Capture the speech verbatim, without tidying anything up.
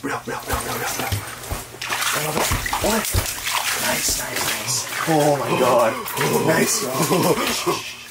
Real, real, real, real, real, real. What? Nice, nice, nice. Oh my god. Nice.